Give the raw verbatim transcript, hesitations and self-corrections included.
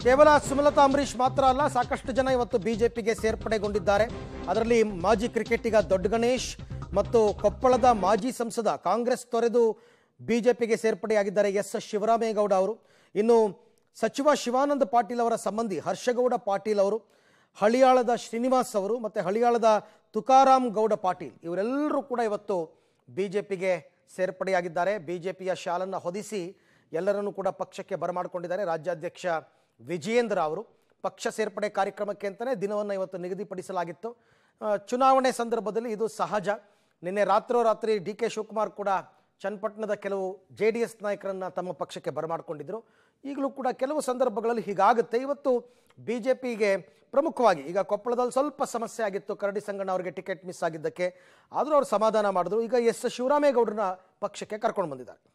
ಕೇವಲ ಸುಮಲತಾ ಅಂಬರೀಶ್ ಮಾತ್ರ ಅಲ್ಲ, ಸಾಕಷ್ಟು ಜನ ಇವತ್ತು ಬಿಜೆಪಿಗೆ ಸೇರ್ಪಡೆಗೊಂಡಿದ್ದಾರೆ. ಅದರಲ್ಲಿ ಮಾಜಿ ಕ್ರಿಕೆಟಿಗ ದೊಡ್ಡ ಗಣೇಶ್ ಮತ್ತು ಕೊಪ್ಪಳದ ಮಾಜಿ ಸಂಸದ ಕಾಂಗ್ರೆಸ್ ತೊರೆದು ಬಿಜೆಪಿಗೆ ಸೇರ್ಪಡೆಯಾಗಿದ್ದಾರೆ ಎಸ್ ಶಿವರಾಮೇಗೌಡ ಅವರು. ಇನ್ನು ಸಚಿವ ಶಿವಾನಂದ ಪಾಟೀಲ್ ಅವರ ಸಂಬಂಧಿ ಹರ್ಷಗೌಡ ಪಾಟೀಲ್ ಅವರು, ಹಳಿಯಾಳದ ಶ್ರೀನಿವಾಸ್ ಅವರು ಮತ್ತು ಹಳಿಯಾಳದ ತುಕಾರಾಮ್ ಗೌಡ ಪಾಟೀಲ್ ಇವರೆಲ್ಲರೂ ಕೂಡ ಇವತ್ತು ಬಿಜೆಪಿಗೆ ಸೇರ್ಪಡೆಯಾಗಿದ್ದಾರೆ. ಬಿಜೆಪಿಯ ಶಾಲನ್ನು ಹೊದಿಸಿ ಎಲ್ಲರನ್ನೂ ಕೂಡ ಪಕ್ಷಕ್ಕೆ ಬರಮಾಡಿಕೊಂಡಿದ್ದಾರೆ. ರಾಜ್ಯಾಧ್ಯಕ್ಷ ವಿಜಯೇಂದ್ರ ಅವರು ಪಕ್ಷ ಸೇರ್ಪಡೆ ಕಾರ್ಯಕ್ರಮಕ್ಕೆ ಅಂತಲೇ ದಿನವನ್ನು ಇವತ್ತು ನಿಗದಿಪಡಿಸಲಾಗಿತ್ತು. ಚುನಾವಣೆ ಸಂದರ್ಭದಲ್ಲಿ ಇದು ಸಹಜ. ನಿನ್ನೆ ರಾತ್ರೋರಾತ್ರಿ ಡಿ ಕೆ ಶಿವಕುಮಾರ್ ಕೂಡ ಚನ್ನಪಟ್ಟಣದ ಕೆಲವು ಜೆ ಡಿ ಎಸ್ ನಾಯಕರನ್ನು ತಮ್ಮ ಪಕ್ಷಕ್ಕೆ ಬರಮಾಡಿಕೊಂಡಿದ್ರು. ಈಗಲೂ ಕೂಡ ಕೆಲವು ಸಂದರ್ಭಗಳಲ್ಲಿ ಹೀಗಾಗುತ್ತೆ. ಇವತ್ತು ಬಿ ಜೆ ಪಿಗೆ ಪ್ರಮುಖವಾಗಿ ಈಗ ಕೊಪ್ಪಳದಲ್ಲಿ ಸ್ವಲ್ಪ ಸಮಸ್ಯೆ ಆಗಿತ್ತು, ಕರಡಿ ಸಂಗಣ್ಣ ಅವರಿಗೆ ಟಿಕೆಟ್ ಮಿಸ್ ಆಗಿದ್ದಕ್ಕೆ. ಆದರೂ ಅವರು ಸಮಾಧಾನ ಮಾಡಿದ್ರು. ಈಗ ಎಸ್ ಶಿವರಾಮೇಗೌಡರನ್ನ ಪಕ್ಷಕ್ಕೆ ಕರ್ಕೊಂಡು ಬಂದಿದ್ದಾರೆ.